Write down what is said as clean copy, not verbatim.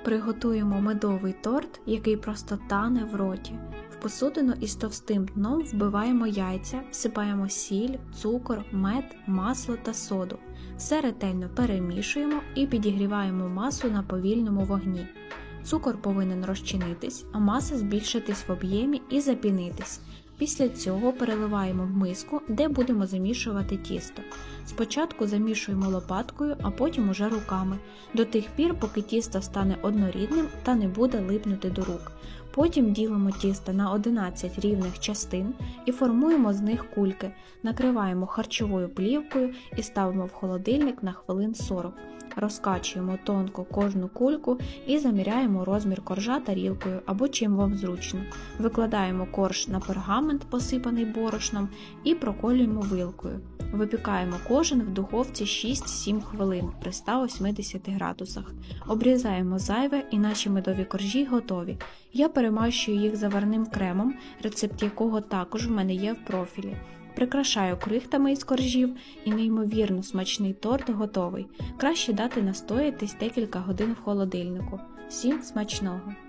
Приготуємо медовий торт, який просто тане в роті. В посудину із товстим дном вбиваємо яйця, всипаємо сіль, цукор, мед, масло та соду. Все ретельно перемішуємо і підігріваємо масу на повільному вогні. Цукор повинен розчинитись, а маса збільшитись в об'ємі і запінитись. Після цього переливаємо в миску, де будемо замішувати тісто. Спочатку замішуємо лопаткою, а потім уже руками, до тих пір, поки тісто стане однорідним та не буде липнути до рук. Потім ділимо тісто на 11 рівних частин і формуємо з них кульки, накриваємо харчовою плівкою і ставимо в холодильник на хвилин 40. Розкачуємо тонко кожну кульку і заміряємо розмір коржа тарілкою або чим вам зручно. Викладаємо корж на пергамент, посипаний борошном, і проколюємо вилкою. Випікаємо кожен в духовці 6-7 хвилин при 180 градусах. Обрізаємо зайве і наші медові коржі готові. Я перемащую їх заварним кремом, рецепт якого також в мене є в профілі. Прикрашаю крихтами із коржів і неймовірно смачний торт готовий. Краще дати настоятись декілька годин в холодильнику. Всім смачного!